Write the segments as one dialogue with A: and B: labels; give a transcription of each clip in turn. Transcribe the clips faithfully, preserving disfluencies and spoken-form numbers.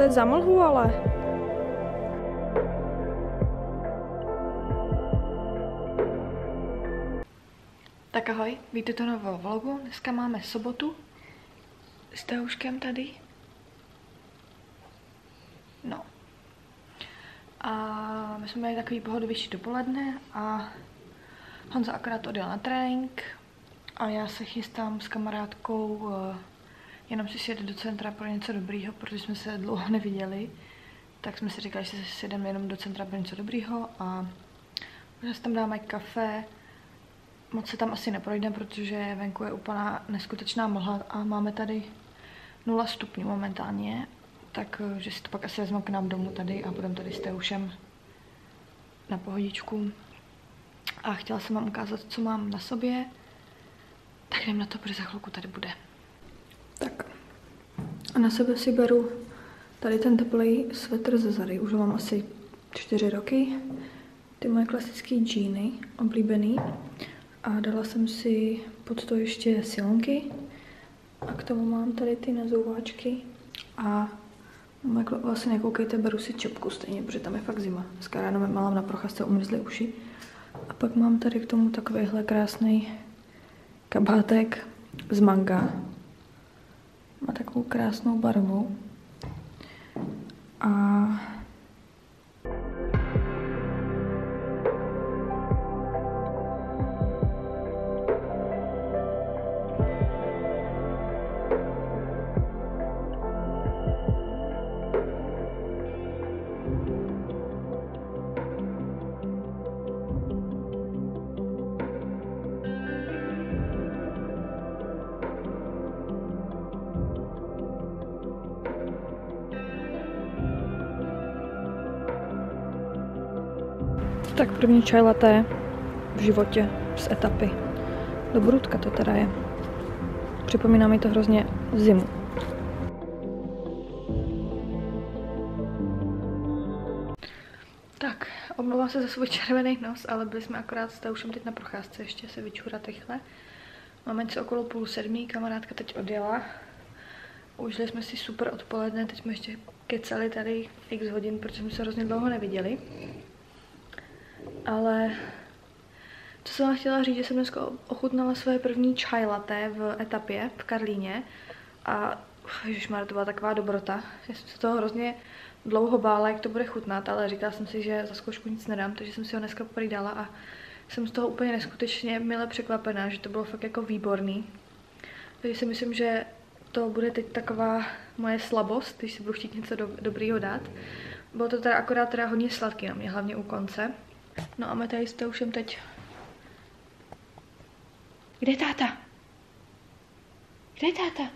A: je za mlhu, ale? Tak ahoj, víte to nového vlogu. Dneska máme sobotu s Teuškem tady. No. A my jsme měli takový pohodovější dopoledne a Honza akorát odjel na trénink a já se chystám s kamarádkou uh, jenom si sjet do centra pro něco dobrýho, protože jsme se dlouho neviděli. Tak jsme si říkali, že se sjedeme jenom do centra pro něco dobrýho a možná si tam dáme kafe. Moc se tam asi neprojdeme, protože venku je úplná neskutečná mlha a máme tady nula stupňů momentálně. Takže si to pak asi vezmu k nám domů tady a budeme tady s Teušem na pohodičku. A chtěla jsem vám ukázat, co mám na sobě. Tak jdem na to, protože za chvilku tady bude. Tak. A na sebe si beru tady ten teplý svetr ze Zary. Už ho mám asi čtyři roky. Ty moje klasické džíny, oblíbený. A dala jsem si pod to ještě silonky. A k tomu mám tady ty nazouváčky. A vlastně nekoukejte, beru si čopku stejně, protože tam je fakt zima. Dneska ráno mi malám na procházce umrzly uši. A pak mám tady k tomu takovýhle krásný kabátek z manga. Má takovou krásnou barvu. A tak první čaj latte v životě z etapy. Do Brudka to teda je. Připomíná mi to hrozně zimu. Tak, omlouvám se za svůj červený nos, ale byli jsme akorát s Teušem teď na procházce, ještě se vyčurat rychle. Máme něco okolo půl sedmí, kamarádka teď odjela. Užili jsme si super odpoledne, teď jsme ještě kecali tady x hodin, protože jsme se hrozně dlouho neviděli. Ale co jsem vám chtěla říct, že jsem dneska ochutnala své první čaj latte v etapě v Karlíně a ježišmarja, to byla taková dobrota. Já jsem se toho hrozně dlouho bála, jak to bude chutnat, ale říkala jsem si, že za zkoušku nic nedám, takže jsem si ho dneska poprvé dala a jsem z toho úplně neskutečně mile překvapená, že to bylo fakt jako výborný. Takže si myslím, že to bude teď taková moje slabost, když si budu chtít něco do, dobrýho dát. Bylo to teda akorát teda hodně sladký na mě, hlavně u konce. No a my tady s Teušem teď. Kde je táta? Kde je táta?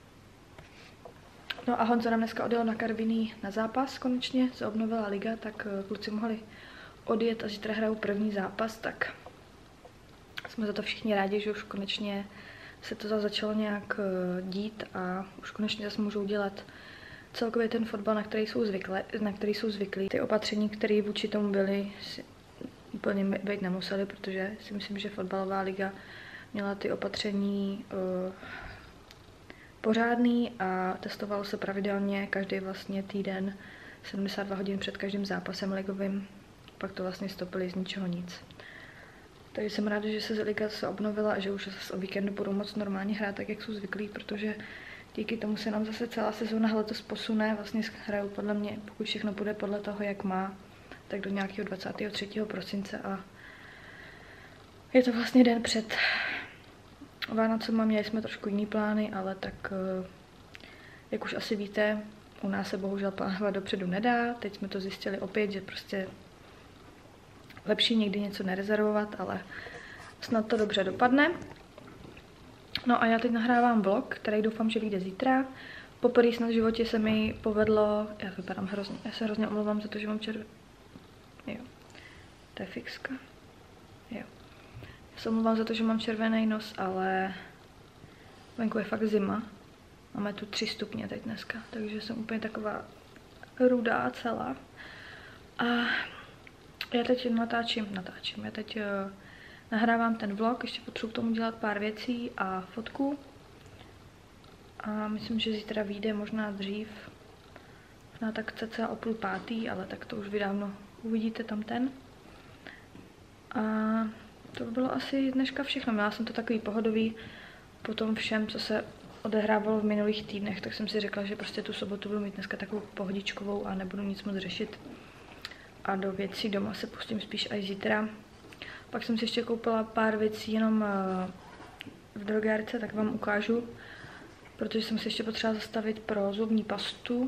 A: No a Honza nám dneska odjel na Karviný na zápas konečně, se obnovila liga, tak kluci mohli odjet a zítra hrajou první zápas, tak jsme za to všichni rádi, že už konečně se to začalo nějak dít a už konečně zase můžou dělat celkově ten fotbal, na který jsou zvyklí, na který jsou zvyklí. Ty opatření, které vůči tomu byly, úplně být nemuseli, protože si myslím, že fotbalová liga měla ty opatření uh, pořádný a testovalo se pravidelně každý vlastně týden, sedmdesát dva hodin před každým zápasem ligovým. Pak to vlastně stopili z ničeho nic. Takže jsem ráda, že se liga se obnovila a že už zase o víkendu budou moc normálně hrát tak, jak jsou zvyklí, protože díky tomu se nám zase celá sezóna letos posune. Vlastně hrajou podle mě, pokud všechno bude podle toho, jak má, tak do nějakého dvacátého třetího prosince a je to vlastně den před Vánocema. Měli jsme trošku jiný plány, ale tak, jak už asi víte, u nás se bohužel plánovat dopředu nedá. Teď jsme to zjistili opět, že prostě lepší někdy něco nerezervovat, ale snad to dobře dopadne. No a já teď nahrávám vlog, který doufám, že vyjde zítra. Poprvé snad v životě se mi povedlo, já vypadám hrozně, já se hrozně omlouvám za to, že mám červený. Jo, to je fixka. Jo. Já se omlouvám za to, že mám červený nos, ale venku je fakt zima. Máme tu tři stupně teď dneska, takže jsem úplně taková rudá celá. A já teď natáčím, natáčím, já teď uh, nahrávám ten vlog, ještě potřebuji k tomu dělat pár věcí a fotku. A myslím, že zítra vyjde možná dřív možná tak cca o půl pátý, ale tak to už vy dávno uvidíte tam ten. A to bylo asi dneška všechno. Měla jsem to takový pohodový po tom všem, co se odehrávalo v minulých týdnech, tak jsem si řekla, že prostě tu sobotu budu mít dneska takovou pohodičkovou a nebudu nic moc řešit. A do věcí doma se pustím spíš až zítra. Pak jsem si ještě koupila pár věcí jenom v drogérce, tak vám ukážu. Protože jsem si ještě potřeba zastavit pro zubní pastu.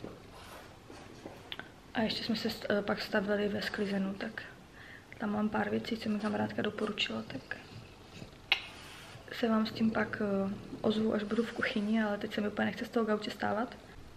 A: A ještě jsme se pak stavili ve sklizenu, tak tam mám pár věcí, co mi kamarádka doporučila, tak se vám s tím pak ozvu, až budu v kuchyni, ale teď se mi úplně nechce z toho gauče stávat.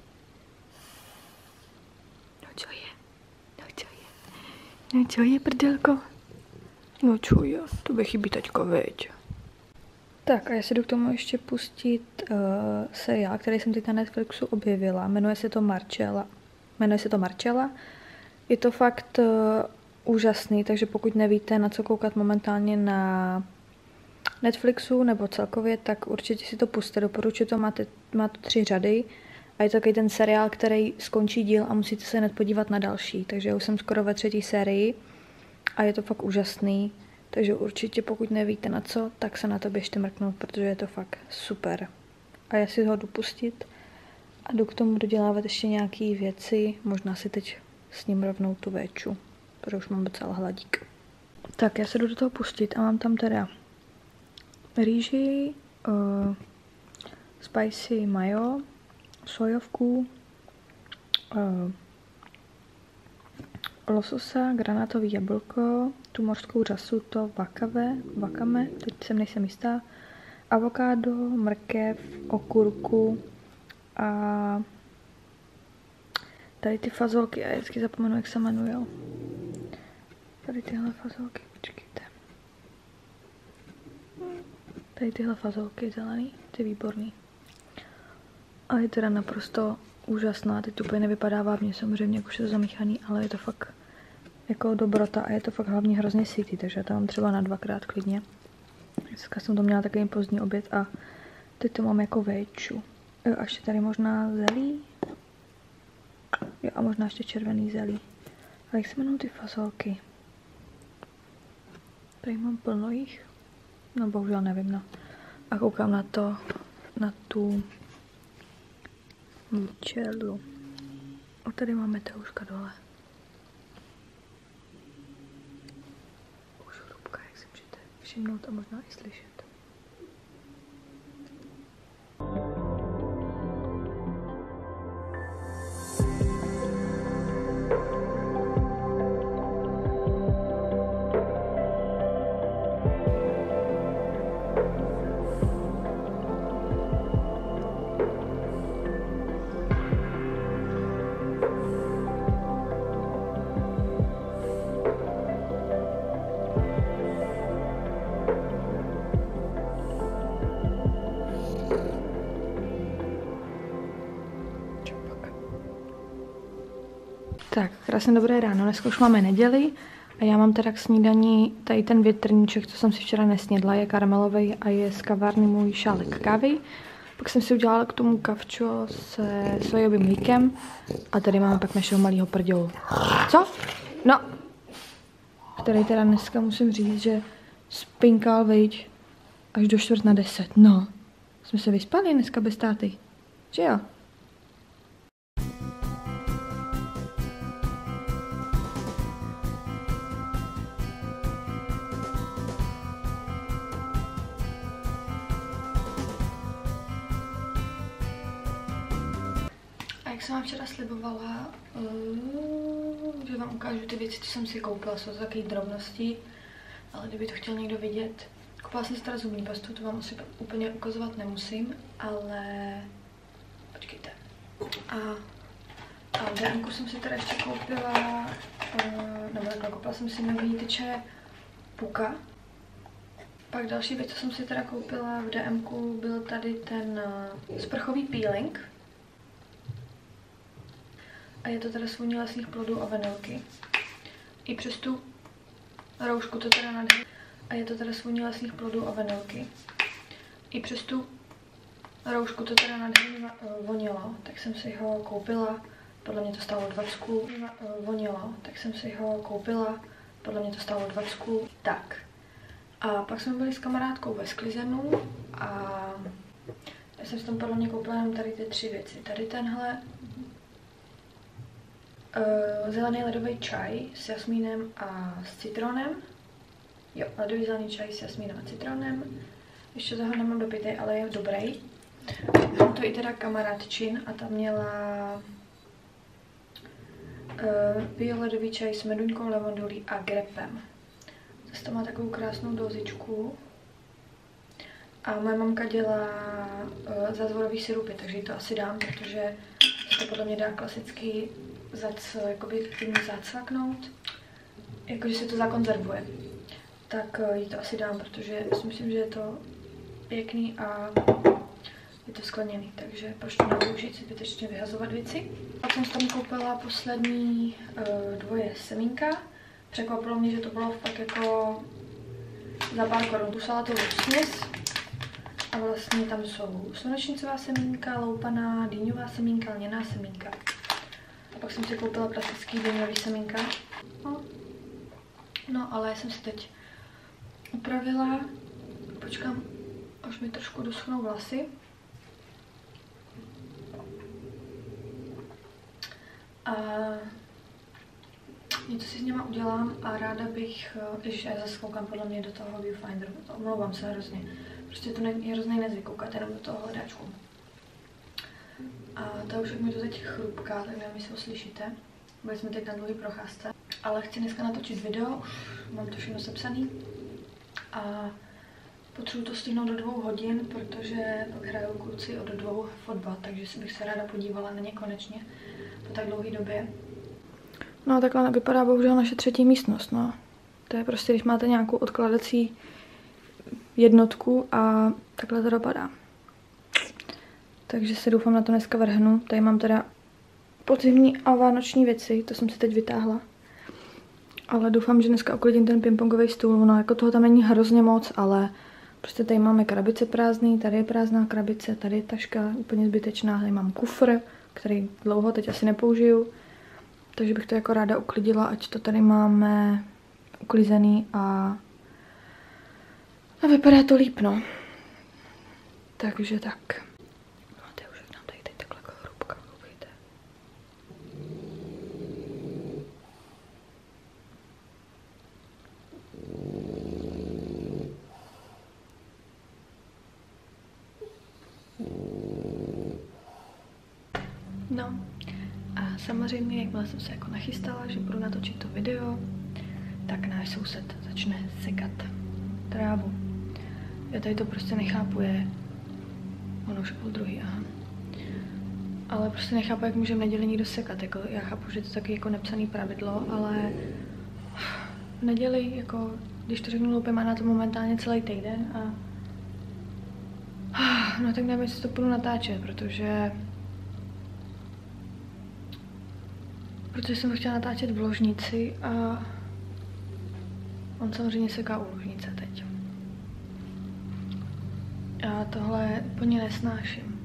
B: No čo je? No čo je? No čo je, prdelko? No čo je? To by chybí taťko, veď.
A: Tak a já si jdu k tomu ještě pustit uh, seriál, který jsem teď na Netflixu objevila. Jmenuje se to Marcella. Jmenuje se to Marcella. Je to fakt uh, úžasný, takže pokud nevíte, na co koukat momentálně na Netflixu nebo celkově, tak určitě si to puste. Doporučuji to, máte, má to tři řady a je to takový ten seriál, který skončí díl a musíte se hned podívat na další. Takže já už jsem skoro ve třetí sérii a je to fakt úžasný. Takže určitě pokud nevíte na co, tak se na to běžte mrknout, protože je to fakt super. A já si ho jdu pustit a jdu k tomu dodělávat ještě nějaké věci. Možná si teď s ním rovnou tu véču, protože už mám docela hladík. Tak já se jdu do toho pustit a mám tam teda rýži, uh, spicy mayo, sojovku, uh, lososa, granátový jablko, tu mořskou řasu, to wakame, wakame, teď jsem nejsem jistá, avokádo, mrkev, okurku a tady ty fazolky, já vždycky zapomenu, jak se jmenujou. Tady tyhle fazolky, počkejte. Tady tyhle fazolky zelený, ty výborný. A je teda naprosto úžasná, teď to úplně nevypadá vábně, samozřejmě, jak už je to zamíchaný, ale je to fakt jako dobrota a je to fakt hlavně hrozně sytý, takže já to mám třeba na dvakrát klidně. Dneska jsem to měla takový pozdní oběd a teď to mám jako véču. Jo, a ještě tady možná zelí. Jo, a možná ještě červený zelí. A jak se jmenují ty fazolky? Tady mám plno jich. No bohužel nevím, no. A koukám na to, na tu Marcellu. A tady máme Teuška dole. Už hrubka, jak si můžete všimnout a možná i slyšet. Tak, krásně dobré ráno, dneska už máme neděli a já mám teda k snídaní tady ten větrníček, co jsem si včera nesnědla, je karamelový a je z kavárny můj šálek kávy. Pak jsem si udělala k tomu kavčo se sojovým mlíkem a tady máme pak našeho malého prdělu. Co? No, který teda dneska musím říct, že spinkal, veď, až do čtvrt na deset. No, jsme se vyspali dneska bez táty, že jo? Jak jsem vám včera slibovala, uh, že vám ukážu ty věci, co jsem si koupila, jsou to takové drobnosti, ale kdyby to chtěl někdo vidět. Koupila jsem si teda zubní pastu, to vám asi úplně ukazovat nemusím, ale počkejte. A, a v D M ku jsem si teda ještě koupila, uh, nebo takhle, koupila jsem si nový tyče Puka. Pak další věc, co jsem si teda koupila v D M ku, byl tady ten uh, sprchový peeling. A je to teda s vůní lesních plodů a vanilky. I přes tu roušku to teda nádherně. A je to teda s vůní lesních plodů a vanilky. I přes tu roušku to teda nádherně vonilo, tak jsem si ho koupila podle mě to stálo dvacku, vonilo, tak jsem si ho koupila, podle mě to stálo dvacku, tak. A pak jsme byli s kamarádkou ve sklizenu a já jsem si tam podle mě koupila jenom tady ty tři věci. Tady tenhle uh, zelený ledový čaj s jasmínem a s citronem. Jo, ledový zelený čaj s jasmínem a citronem. Ještě toho nemám dopitej, ale je dobrý. Mám to i teda kamarádčin a ta měla uh, bioledový čaj s meduňkou, levandulí a grepem. Zase to má takovou krásnou dozičku. A moje mamka dělá uh, zázvorový sirupy, takže jí to asi dám, protože se to podle mě dá klasicky zac, jakoby tím zacvaknout, jakože se to zakonzervuje. Tak uh, jí to asi dám, protože si myslím, že je to pěkný a je to skleněný, takže proč to nevyužít, si zbytečně vyhazovat věci. Pak jsem tam koupila poslední uh, dvoje semínka. Překvapilo mě, že to bylo fakt jako za pár korun. Tu salátovou směs a vlastně tam jsou slunečnicová semínka, loupaná, dýňová semínka, lněná semínka. A pak jsem si koupila plastický dýňový semínka. No. no, ale já jsem si teď upravila. Počkám, až mi trošku doschnou vlasy. A něco si s něma udělám a ráda bych, když já zase koukám podle mě do toho viewfinderu, omlouvám se hrozně. Prostě to je hrozný nezvyk koukat jenom do toho hledáčku. A to už jak mi to teď chrupká, tak nevím, jestli ho slyšíte. Byli jsme teď na dlouhý procházce. Ale chci dneska natočit video, už mám to všechno sepsaný. A potřebuji to stihnout do dvou hodin, protože pak hrajou kluci od dvou fotbal, takže si bych se ráda podívala na ně konečně po tak dlouhé době.
B: No takhle vypadá bohužel naše třetí místnost, no. To je prostě, když máte nějakou odkladací jednotku a takhle to dopadá. Takže se doufám na to dneska vrhnu. Tady mám teda podzimní a vánoční věci, to jsem si teď vytáhla. Ale doufám, že dneska uklidím ten pingpongový stůl, no jako toho tam není hrozně moc, ale prostě tady máme krabice prázdný, tady je prázdná krabice, tady je taška úplně zbytečná, tady mám kufr, který dlouho teď asi nepoužiju. Takže bych to jako ráda uklidila, ať to tady máme uklizený a, a vypadá to líp, no. Takže tak. No a to je už jak nám tady teď takhle chrupka, koukejte. No. A samozřejmě, jakmile jsem se jako nachystala, že budu natočit to video, tak náš soused začne sekat trávu. Já tady to prostě nechápu, je... Ono už je půl druhý, aha. Ale prostě nechápu, jak může v neděli někdo sekat. Jako, já chápu, že to je taky jako nepsaný pravidlo, ale v neděli, jako, když to řeknu loupě, má na to momentálně celý týden a... No tak nevím, jestli to budu natáčet, protože... Protože jsem to chtěla natáčet v ložnici a on samozřejmě seká u ložnice teď. A tohle úplně nesnáším.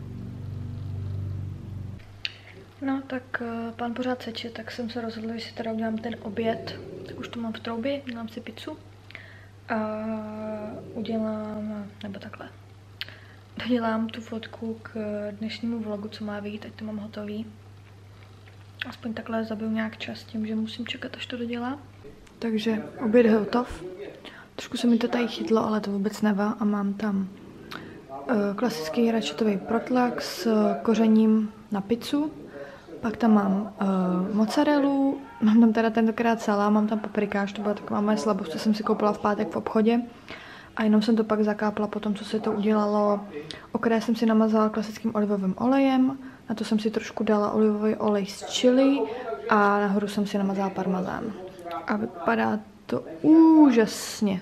B: No tak pán pořád seče, tak jsem se rozhodla, že si teda udělám ten oběd. Tak už to mám v troubě, dělám si pizzu. A udělám, nebo takhle. Dodělám tu fotku k dnešnímu vlogu, co má vyjít, ať to mám hotový. Aspoň takhle zabiju nějak čas tím, že musím čekat, až to dodělá. Takže oběd je hotov. Trošku se mi to tady chytlo, ale to vůbec nevá. A mám tam uh, klasický račetový protlak s kořením na pizzu. Pak tam mám uh, mozzarellu, mám tam teda tentokrát salám, mám tam paprikáš, to byla taková moje slabost, co jsem si koupila v pátek v obchodě. A jenom jsem to pak zakápla po tom, co se to udělalo. Okraj jsem si namazala klasickým olivovým olejem, na to jsem si trošku dala olivový olej z chili a nahoru jsem si namazala parmazán. A vypadá to úžasně.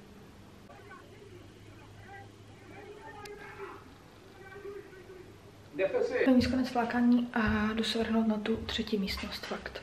B: Peníz konec flákání a jdu se vrhnout na tu třetí místnost, fakt.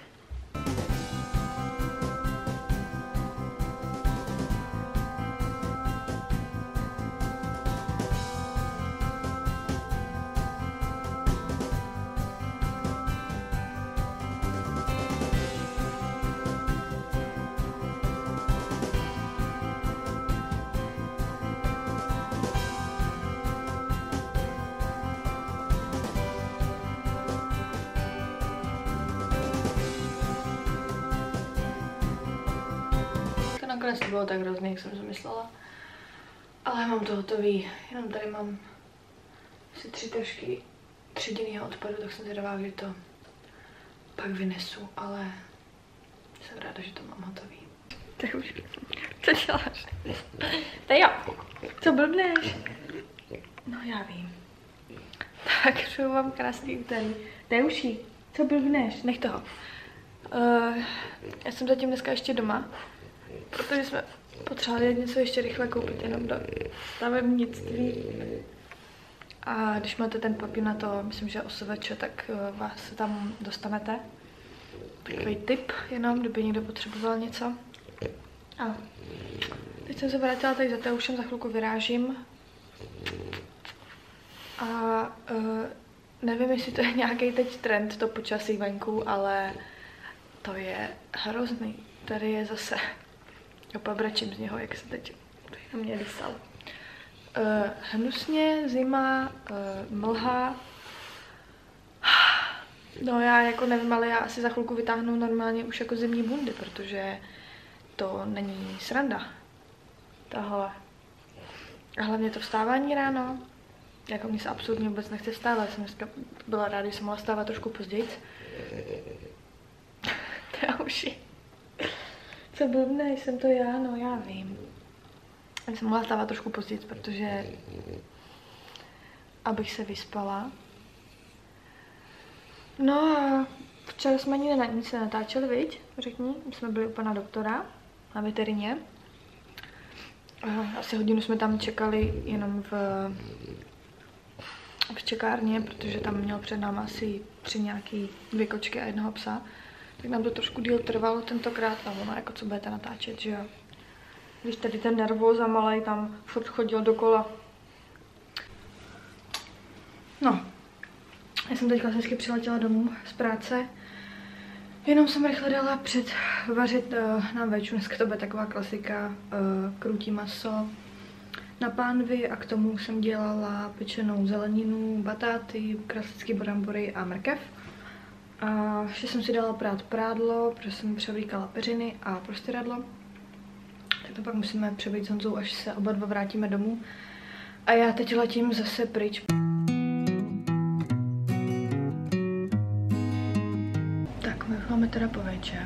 B: nakonec to bylo tak hrozný, jak jsem si myslela. Ale mám to hotový, jenom tady mám asi tři tašky třídinného odpadu, tak jsem zvědavá, kdy to pak vynesu, ale jsem ráda, že to mám hotový. Tak už, co děláš? To jo, co blbneš? No já vím. Tak přeju vám krásný úterý. Teuši, co blbneš? Nech toho. Uh, já jsem zatím dneska ještě doma, protože jsme potřebovali něco ještě rychle koupit jenom do stavebnictví. A když máte ten papír na to, myslím, že O S V Č, tak uh, vás se tam dostanete. Takový tip jenom, kdyby někdo potřeboval něco. A teď jsem se vrátila tady za Teušem, za chvilku vyrážím. A uh, nevím, jestli to je nějaký teď trend, to počasí venku, ale to je hrozný. Tady je zase, opa brečím z něho, jak se teď na mě vysal. Uh, hnusně, zima, uh, mlha. No já jako nevím, ale já asi za chvilku vytáhnu normálně už jako zimní bundy, protože to není sranda. Tohle. A hlavně to vstávání ráno. Jako mě se absolutně vůbec nechce vstávat. Já jsem dneska byla ráda, že jsem mohla stávat trošku později. Teuši. Co blbne, jsem to já, no já vím. Já jsem mohla stávat trošku později, protože abych se vyspala. No a včera jsme ani na nic natáčeli, viď? Řekni, my jsme byli u pana doktora na veterině. Asi hodinu jsme tam čekali jenom v, v čekárně, protože tam měl před námi asi tři nějaký dvě kočky a jednoho psa. Tak nám to trošku díl trvalo tentokrát a ono jako co budete natáčet, že jo. Když tady ten nervóz a malej tam furt chodil dokola. No, já jsem teď klasicky přiletěla domů z práce. Jenom jsem rychle dala předvařit uh, na večer, dneska to bude taková klasika, uh, krůtí maso na pánvi a k tomu jsem dělala pečenou zeleninu, batáty, klasické brambory a mrkev. A ještě jsem si dala prát prádlo, protože jsem převlíkala peřiny a prostěradlo. Tak to pak musíme přebít s Honzou, až se oba dva vrátíme domů. A já teď letím zase pryč. Tak, my už máme teda po večer.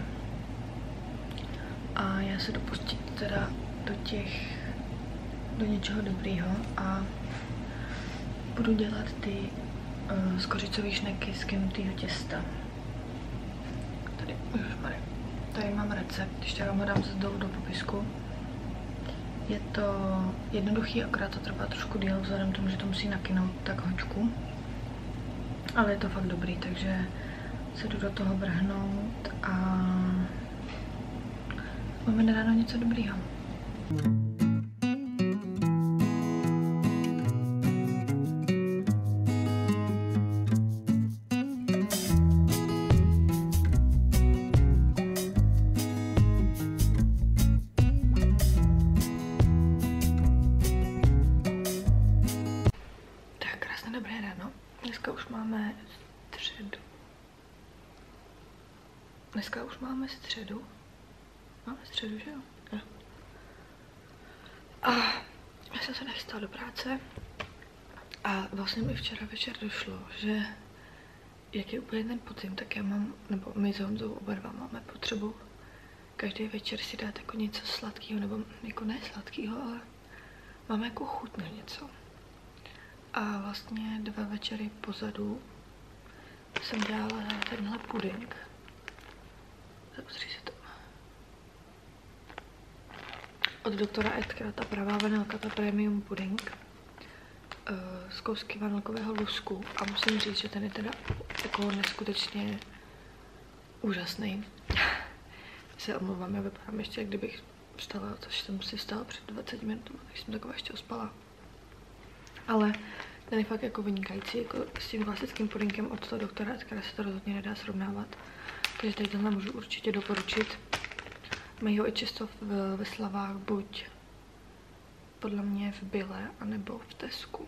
B: A já se dopustím teda do těch, do něčeho dobrýho a budu dělat ty uh, skořicové šneky z kynutého těsta. Tady, ježišmarja, tady mám recept, když tak vám ho dám zase dolů do popisku. Je to jednoduchý, akorát to trvá trošku díl, vzhledem k tomu, že to musí nakynout tak hoďku. Ale je to fakt dobrý, takže se jdu do toho vrhnout a máme na ráno něco dobrýho. Dobré ráno. Dneska už máme středu. Dneska už máme středu. Máme středu, že jo? jo. A já jsem se nechystala do práce. A vlastně mi včera večer došlo, že jak je úplně ten podzim, tak já mám, nebo my s Honzou oba dva máme potřebu každý večer si dát jako něco sladkého, nebo jako ne sladkého, ale máme jako chuť na něco. A vlastně dva večery pozadu jsem dělala tenhle puding. Zapustří se to. Od doktora Edgara, ta pravá vanilka, ta premium puding. Z kousky vanilkového lusku. A musím říct, že ten je teda jako neskutečně úžasný. Se omlouvám, já vypadám ještě, jak kdybych vstala, což jsem si vstala před dvaceti minutami, tak jsem taková ještě ospala. Ale ten je fakt jako vynikající, jako s tím klasickým pudingem od toho doktora, která se to rozhodně nedá srovnávat. Takže tady tenhle můžu určitě doporučit. Mají ho i často v, ve slavách, buď podle mě v Bille, anebo v Tesku.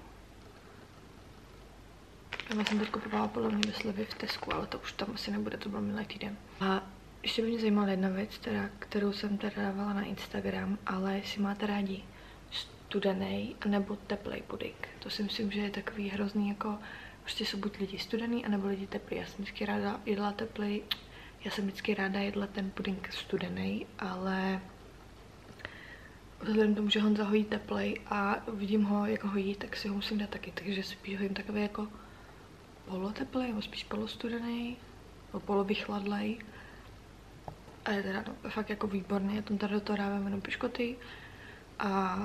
B: Já jsem teď kupovala podle mě ve slevě v Tesku, ale to už tam asi nebude, to byl minulý týden. A
A: ještě by mě zajímala jedna věc, teda, kterou jsem teda dávala na Instagram, ale jestli máte rádi studený nebo teplej puding. To si myslím, že je takový hrozný, jako prostě jsou buď lidi studený, anebo lidi teplý. Já jsem vždycky ráda jedla teplej, já jsem vždycky ráda jedla ten puding studený, ale vzhledem k tomu, že Honza hojí teplej a vidím ho, jak ho jí, tak si ho musím dát taky, takže spíš hojím takový jako poloteplej, nebo spíš polostudený, nebo polovychladlej. A je teda no, fakt jako výborný, já tam tady do toho dávám jenom piškoty a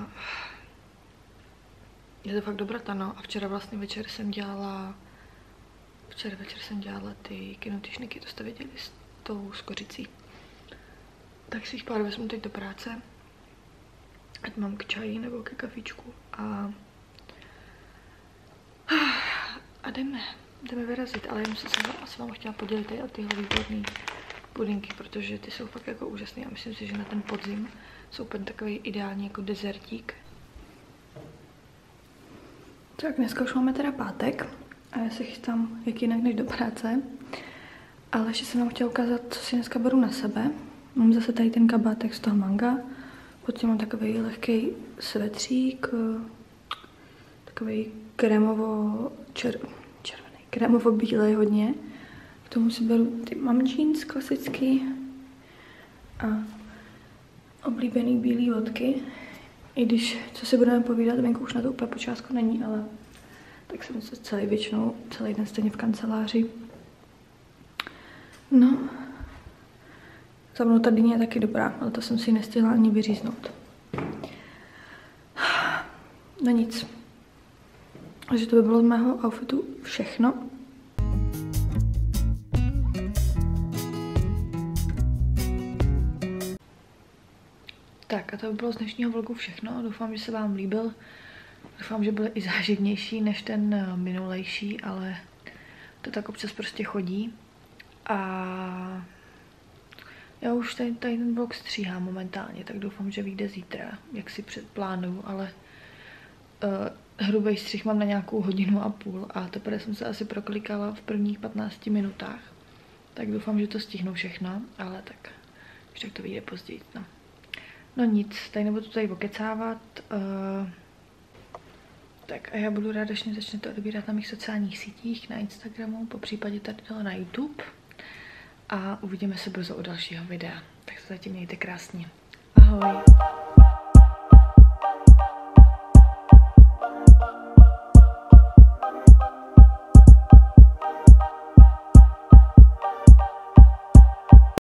A: je to fakt dobrata, no. A včera vlastně večer jsem dělala, včera večer jsem dělala ty kynutyšniky, to jste viděli, s tou skořicí. Tak si jich pár vezmu teď do práce, ať mám k čaji nebo ke kafíčku a a jdeme, jdeme vyrazit, ale jenom jsem se s vámi chtěla podělit tady o tyhle výborný pudinky, protože ty jsou fakt jako úžasný a myslím si, že na ten podzim jsou úplně takový ideální jako dezertík. Tak dneska už máme teda pátek a já se chystám jak jinak než do práce, ale ještě jsem vám chtěla ukázat, co si dneska beru na sebe. Mám zase tady ten kabátek z toho Manga, pod tím mám takový lehký svetřík, takový krémovo čer, červený, krémovo bílej hodně. K tomu si beru ty mom jeans klasický a oblíbený bílý vodky. I když, co si budeme povídat, venku už na to úplně počátku není, ale tak jsem se celý většinou, celý den stejně v kanceláři. No, za mnou ta dýně je taky dobrá, ale to jsem si nestihla ani vyříznout. No nic. Takže to by bylo z mého outfitu všechno. Tak a to by bylo z dnešního vlogu všechno. Doufám, že se vám líbil. Doufám, že byl i záživnější než ten minulejší, ale to tak občas prostě chodí. A já už tady, tady ten vlog stříhám momentálně, tak doufám, že vyjde zítra, jak si předplánuju, ale uh, hrubý střih mám na nějakou hodinu a půl a teprve jsem se asi proklikala v prvních patnácti minutách. Tak doufám, že to stihnu všechno, ale tak už tak to vyjde později. No. No nic, tady nebudu tady okecávat. Uh, tak a já budu ráda, když mě začnete odebírat na mých sociálních sítích, na Instagramu, po případě tady dole na YouTube. A uvidíme se brzo u dalšího videa. Tak se zatím mějte krásně. Ahoj!